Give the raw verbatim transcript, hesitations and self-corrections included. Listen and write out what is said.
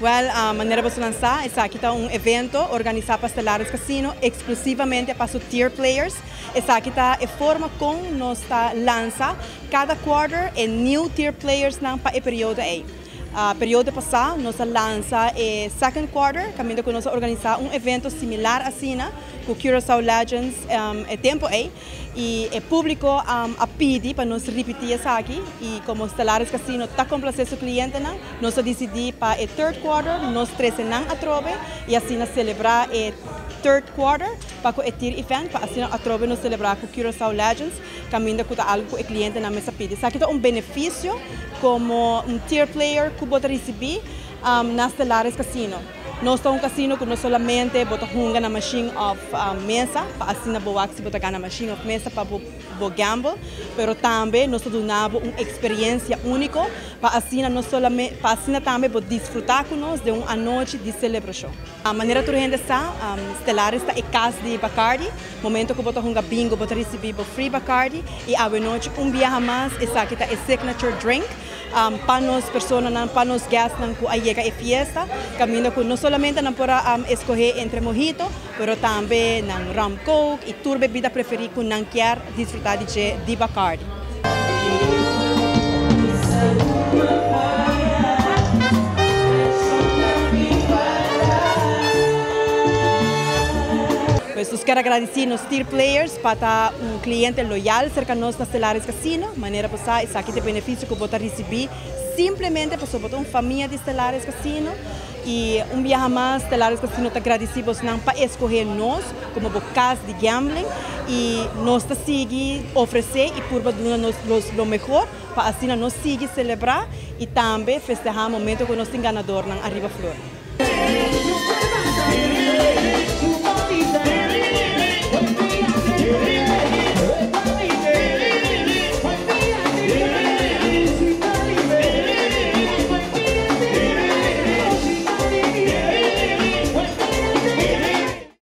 Igual, a maneira de você lançar, esse aqui está um evento organizado para Stellaris Casino, exclusivamente para os tier players. Esse aqui está a forma como nós lança cada quarter e new tier players para o período aí. Uh, período passado, nós lança o second quarter, caminho que nós organizar um evento similar assim, né, com Curaçao Legends, um, é tempo aí, e o público um, a pedir para nós repetir isso aqui, e como Stellaris Casino está complacendo o cliente, né, nós decidimos para o third quarter, nós três não atrove, e assim celebrar o third quarter para o tier event, para assim atrove nós celebrar com Curaçao Legends, caminho que algo que o cliente na mesa pede. Isso aqui é um benefício como um tier player que pode receber um, na Stellaris Casino. Nós estamos um casino que não solamente bota junga na machine of uh, mesa, para assim na boa que bota na machine of mesa para bo, bo gamble, pero também nós damos uma experiência única para assim não solamente para assim também pode desfrutar com nós de uma noite de celebração. A maneira que a gente está, um, Stellaris está em casa de Bacardi, momento que bota junga bingo, bota receber free Bacardi e a noite um dia mais essa aqui está a signature drink. Um, para nós pessoas, para nós guests que aí chega a festa, caminho que não solamente não pode um, escolher entre mojito, mas também não rum coke e toda bebida preferida que não quer desfrutar de, de Bacardi. Pues, eu quero agradecer aos tier players para um cliente loyal cerca de nós na Stellaris Casino, maneira passar esse aqui de benefício que você receber simplesmente para botar uma família de Stellaris Casino e um dia mais Stellaris Casino está agradecido para escolher nós como uma casa de gambling e nós está seguir oferecer e por dar nos o melhor para assim nós seguir celebrar e também festejar o momento que nós temos ganador na Arriba Flor.